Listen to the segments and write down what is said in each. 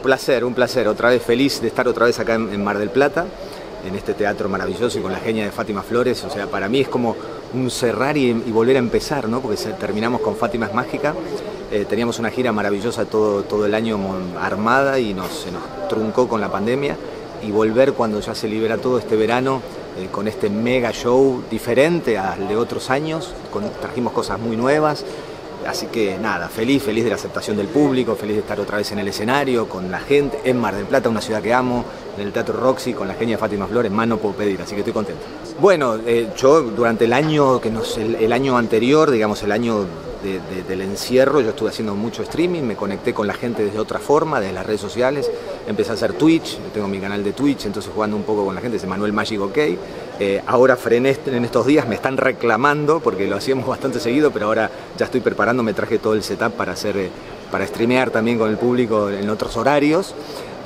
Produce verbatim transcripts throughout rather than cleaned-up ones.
placer, un placer. Otra vez feliz de estar otra vez acá en, en Mar del Plata, en este teatro maravilloso y con la genia de Fátima Flores. O sea, para mí es como un cerrar y, y volver a empezar, ¿no? Porque se, terminamos con Fátima es Mágica. Eh, teníamos una gira maravillosa todo, todo el año armada y nos, se nos truncó con la pandemia. Y volver cuando ya se libera todo este verano eh, con este mega show diferente al de otros años. Con, trajimos cosas muy nuevas. Así que nada, feliz, feliz de la aceptación del público, feliz de estar otra vez en el escenario, con la gente, en Mar del Plata, una ciudad que amo, en el Teatro Roxy, con la genia Fátima Flores, más no puedo pedir, así que estoy contento. Bueno, eh, yo durante el año, que nos, el, el año anterior, digamos el año de, de, del encierro, yo estuve haciendo mucho streaming, me conecté con la gente desde otra forma, desde las redes sociales, empecé a hacer Twitch, tengo mi canal de Twitch, entonces jugando un poco con la gente, ese Manuel Magic OK. Eh, ahora frené en estos días, me están reclamando porque lo hacíamos bastante seguido, pero ahora ya estoy preparando, me traje todo el setup para hacer, eh, para streamear también con el público en otros horarios.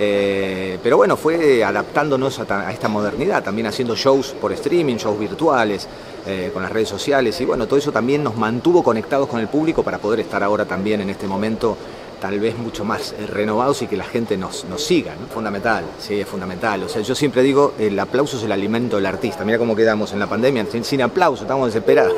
Eh, pero bueno, fue adaptándonos a, a esta modernidad, también haciendo shows por streaming, shows virtuales, eh, con las redes sociales, y bueno, todo eso también nos mantuvo conectados con el público para poder estar ahora también en este momento tal vez mucho más eh, renovados y que la gente nos, nos siga, ¿no? Fundamental, sí, es fundamental. O sea, yo siempre digo, el aplauso es el alimento del artista. Mira cómo quedamos en la pandemia, sin, sin aplauso, estamos desesperados.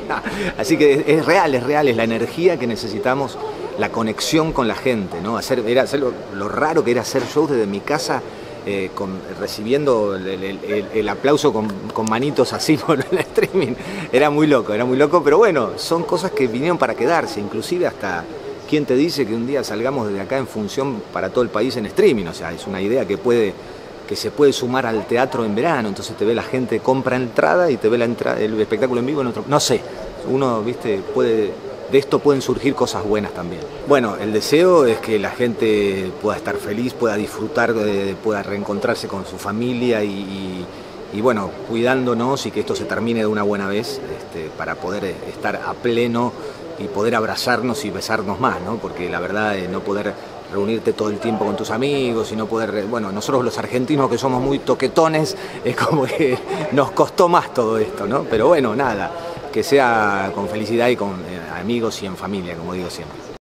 Así que es, es real, es real, es la energía que necesitamos, la conexión con la gente, ¿no? Hacer, era hacer lo, lo raro que era hacer shows desde mi casa, eh, con, recibiendo el, el, el, el aplauso con, con manitos así por el streaming. Era muy loco, era muy loco, pero bueno, son cosas que vinieron para quedarse, inclusive hasta... ¿Quién te dice que un día salgamos desde acá en función para todo el país en streaming? O sea, es una idea que puede, que se puede sumar al teatro en verano, entonces te ve la gente, compra entrada y te ve la entrada, el espectáculo en vivo en otro... No sé, uno, viste, puede... De esto pueden surgir cosas buenas también. Bueno, el deseo es que la gente pueda estar feliz, pueda disfrutar, pueda reencontrarse con su familia y, y, y bueno, cuidándonos y que esto se termine de una buena vez, este, para poder estar a pleno y poder abrazarnos y besarnos más, ¿no? Porque la verdad es no poder reunirte todo el tiempo con tus amigos y no poder, bueno, nosotros los argentinos que somos muy toquetones, es como que nos costó más todo esto, ¿no? Pero bueno, nada, que sea con felicidad y con eh, amigos y en familia, como digo siempre.